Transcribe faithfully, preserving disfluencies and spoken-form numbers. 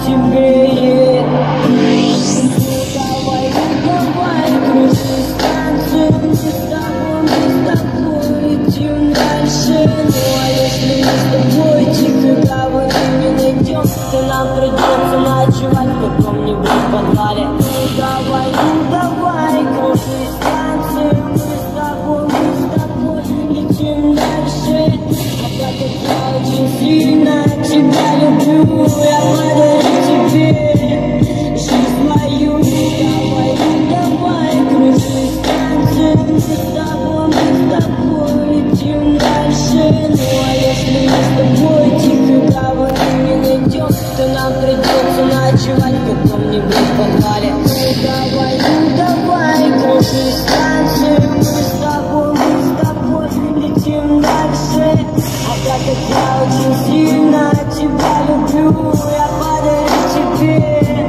тебе. Давай, давай, кружи станцию, мы с тобой, мы с тобой летим дальше. Ну а если мы с тобой тихо говорим, не найдем, то нам придется ночевать в каком-нибудь подвале. Ну давай, ну давай, кружи станцию, мы с тобой, мы с тобой летим дальше. А так как я очень сильно тебя люблю, я подарю тебе жизнь мою. Давай, давай, кружи станцию, мы с тобой, мы с тобой летим дальше. Ну а если мы с тобой тихо говорим, не найдем, то нам придется ночевать в каком-нибудь подвале. Ну давай, ну давай, кружи станцию, мы с тобой, мы с тобой летим дальше. А так как я очень сильно тебя люблю, я подарю тебе